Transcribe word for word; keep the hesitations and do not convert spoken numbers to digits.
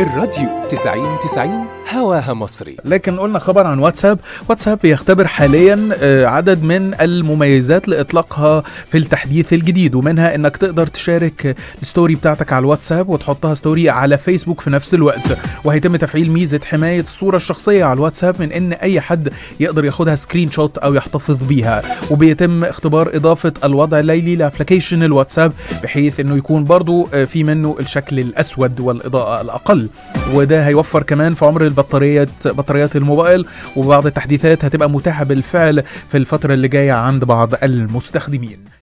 الراديو تسعين تسعين هواها مصري. لكن قلنا خبر عن واتساب. واتساب بيختبر حاليا عدد من المميزات لإطلاقها في التحديث الجديد، ومنها انك تقدر تشارك الستوري بتاعتك على الواتساب وتحطها ستوري على فيسبوك في نفس الوقت. وهيتم تفعيل ميزة حماية الصورة الشخصية على الواتساب من ان اي حد يقدر ياخدها سكرين شوت او يحتفظ بيها. وبيتم اختبار اضافة الوضع الليلي لابليكيشن الواتساب بحيث انه يكون برضو في منه الشكل الاسود والاضاءة الاقل، وده هيوفر كمان في عمر البطاريات بطاريات الموبايل. وبعض التحديثات هتبقى متاحة بالفعل في الفترة اللي جاية عند بعض المستخدمين.